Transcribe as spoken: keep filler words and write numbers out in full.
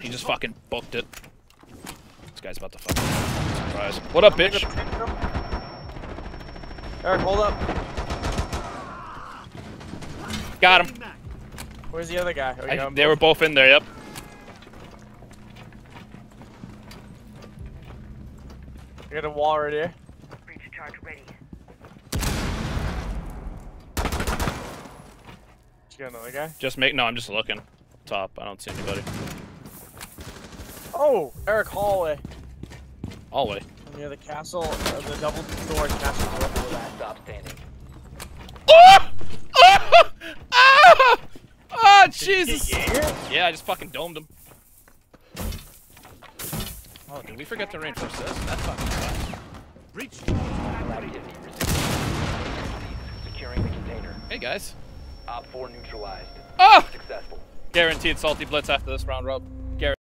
He just fucking booked it. This guy's about to fucking surprise. What up, bitch? Eric, hold up. Got him. Where's the other guy? I, they were both in there, yep. I got a wall right here. Breach charge ready. You got another guy? Just make, no, I'm just looking. Top, I don't see anybody. Oh, Eric, hallway. Hallway. Near the castle, uh, the double door castle door below that. Stop standing. Oh! Oh! Ah! Oh, Jesus! Yeah, I just fucking domed him. Oh, did we forget to reinforce this? That's fucking fast. Breach. Securing the container. Hey, guys. Op four neutralized. Ah! Successful. Guaranteed salty blitz after this round, Rob.